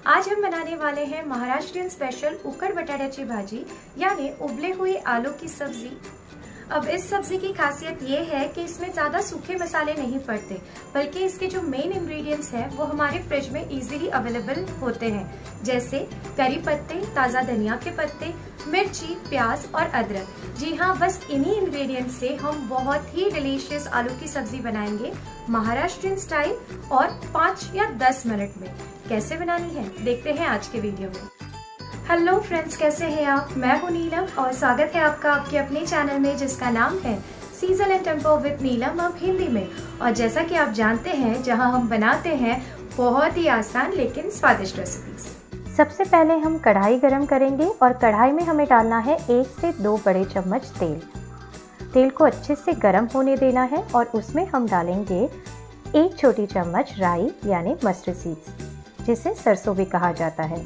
आज हम बनाने वाले हैं महाराष्ट्रियन स्पेशल उकड़ बटाट्याची भाजी यानी उबले हुए आलू की सब्जी। अब इस सब्जी की खासियत ये है कि इसमें ज्यादा सूखे मसाले नहीं पड़ते, बल्कि इसके जो मेन इंग्रेडिएंट्स हैं वो हमारे फ्रिज में इजीली अवेलेबल होते हैं, जैसे करी पत्ते, ताजा धनिया के पत्ते, मिर्ची, प्याज और अदरक। जी हाँ, बस इन्हीं इंग्रेडिएंट्स से हम बहुत ही डिलीशियस आलू की सब्जी बनाएंगे महाराष्ट्रियन स्टाइल और 5 या 10 मिनट में। कैसे बनानी है देखते हैं आज के वीडियो में। हेलो फ्रेंड्स, कैसे हैं आप? मैं हूं नीलम और स्वागत है आपका आपके अपने चैनल में जिसका नाम है season and tempo with Neelam, अब हिंदी में। और जैसा कि आप जानते हैं, जहां हम बनाते हैं बहुत ही आसान लेकिन स्वादिष्ट रेसिपीज। सबसे पहले हम कढ़ाई गरम करेंगे और कढ़ाई में हमें डालना है 1 से 2 बड़े चम्मच तेल। तेल को अच्छे से गरम होने देना है और उसमें हम डालेंगे 1 छोटी चम्मच राई यानी मस्टर्ड सीड्स, जिसे सरसों भी कहा जाता है।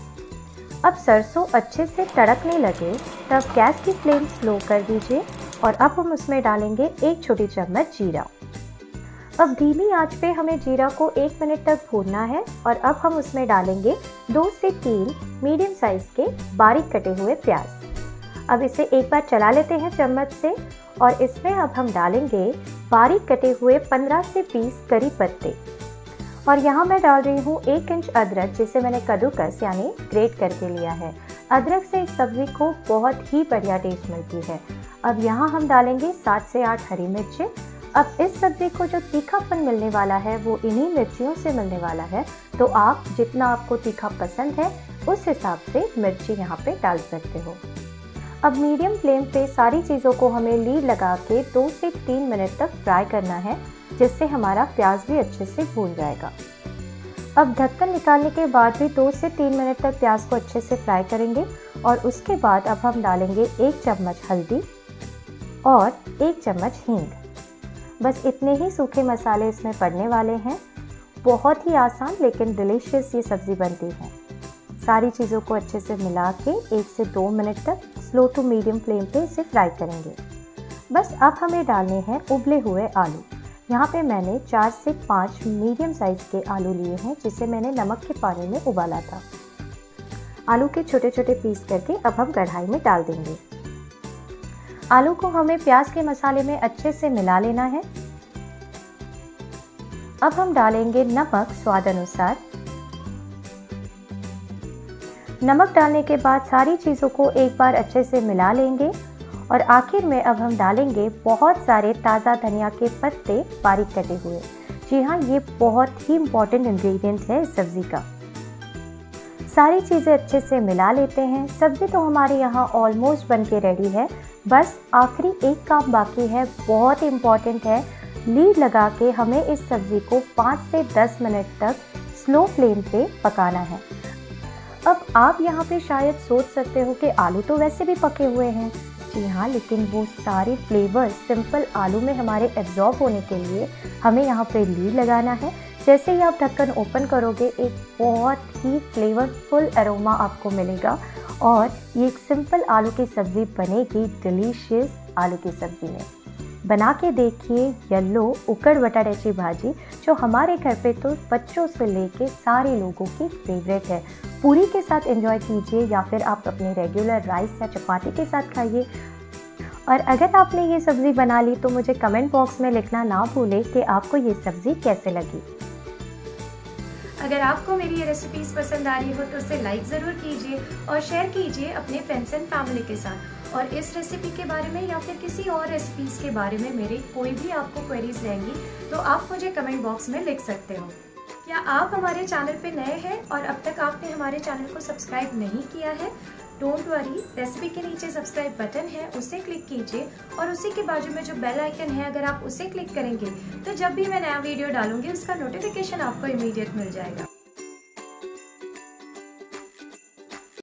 अब सरसों अच्छे से तड़कने लगे तब गैस की फ्लेम स्लो कर दीजिए और अब हम उसमें डालेंगे 1 छोटी चम्मच जीरा। अब धीमी आंच पे हमें जीरा को 1 मिनट तक भूनना है और अब हम उसमें डालेंगे 2 से 3 मीडियम साइज के बारीक कटे हुए प्याज। अब इसे एक बार चला लेते हैं चम्मच से और इसमें अब हम डालेंगे बारीक कटे हुए 15 से 20 करी पत्ते। और यहाँ मैं डाल रही हूँ 1 इंच अदरक, जिसे मैंने कद्दूकस यानी ग्रेट करके लिया है। अदरक से इस सब्जी को बहुत ही बढ़िया टेस्ट मिलती है। अब यहाँ हम डालेंगे 7 से 8 हरी मिर्चें। अब इस सब्जी को जो तीखापन मिलने वाला है वो इन्हीं मिर्चियों से मिलने वाला है, तो आप जितना आपको तीखा पसंद है उस हिसाब से मिर्ची यहाँ पे डाल सकते हो। अब मीडियम फ्लेम पे सारी चीज़ों को हमें लीड लगा के 2 से 3 मिनट तक फ्राई करना है, जिससे हमारा प्याज भी अच्छे से भून जाएगा। अब ढक्कन निकालने के बाद भी 2 से 3 मिनट तक प्याज को अच्छे से फ्राई करेंगे और उसके बाद अब हम डालेंगे 1 चम्मच हल्दी और 1 चम्मच हींग। बस इतने ही सूखे मसाले इसमें पड़ने वाले हैं। बहुत ही आसान लेकिन डिलीशियस ये सब्ज़ी बनती है। सारी चीज़ों को अच्छे से मिला के 1 से 2 मिनट तक स्लो टू मीडियम फ्लेम पे इसे फ्राई करेंगे। बस अब हमें डालने हैं उबले हुए आलू। यहाँ पे मैंने 4 से 5 मीडियम साइज़ के आलू लिए हैं, जिसे मैंने नमक के पानी में उबाला था। आलू के छोटे छोटे पीस करके अब हम कढ़ाई में डाल देंगे। आलू को हमें प्याज के मसाले में अच्छे से मिला लेना है। अब हम डालेंगे नमक स्वाद अनुसार। नमक डालने के बाद सारी चीज़ों को एक बार अच्छे से मिला लेंगे और आखिर में अब हम डालेंगे बहुत सारे ताज़ा धनिया के पत्ते बारीक कटे हुए। जी हाँ, ये बहुत ही इम्पॉर्टेंट इंग्रेडिएंट है इस सब्ज़ी का। सारी चीज़ें अच्छे से मिला लेते हैं। सब्ज़ी तो हमारे यहाँ ऑलमोस्ट बन के रेडी है। बस आखिरी एक काम बाकी है, बहुत इम्पॉर्टेंट है। लीड लगा के हमें इस सब्ज़ी को 5 से 10 मिनट तक स्लो फ्लेम पे पकाना है। अब आप यहाँ पे शायद सोच सकते हो कि आलू तो वैसे भी पके हुए हैं। जी हाँ, लेकिन वो सारे फ्लेवर सिंपल आलू में हमारे एब्जॉर्ब होने के लिए हमें यहाँ पे लीड लगाना है। जैसे ही आप ढक्कन ओपन करोगे एक बहुत ही फ्लेवरफुल अरोमा आपको मिलेगा और ये एक सिंपल आलू की सब्ज़ी बनेगी डिलीशियस आलू की सब्ज़ी में। बना के देखिए येलो उकड़ बटाट्याची भाजी, जो हमारे घर पे तो बच्चों से लेके सारे लोगों की फेवरेट है। पूरी के साथ एंजॉय कीजिए या फिर आप अपने रेगुलर राइस या चपाती के साथ खाइए। और अगर आपने ये सब्ज़ी बना ली तो मुझे कमेंट बॉक्स में लिखना ना भूलें कि आपको ये सब्ज़ी कैसे लगी। अगर आपको मेरी ये रेसिपीज पसंद आ रही हो तो उसे लाइक ज़रूर कीजिए और शेयर कीजिए अपने फ्रेंड्स एंड फैमिली के साथ। और इस रेसिपी के बारे में या फिर किसी और रेसिपीज़ के बारे में मेरे कोई भी आपको क्वेरीज रहेंगी तो आप मुझे कमेंट बॉक्स में लिख सकते हो। क्या आप हमारे चैनल पे नए हैं और अब तक आपने हमारे चैनल को सब्सक्राइब नहीं किया है? डोंट वरी, रेसिपी के नीचे सब्सक्राइब बटन है, उसे क्लिक कीजिए और उसी के बाजू में जो बेल आइकन है, अगर आप उसे क्लिक करेंगे तो जब भी मैं नया वीडियो डालूंगी उसका नोटिफिकेशन आपको इमीडिएट मिल जाएगा।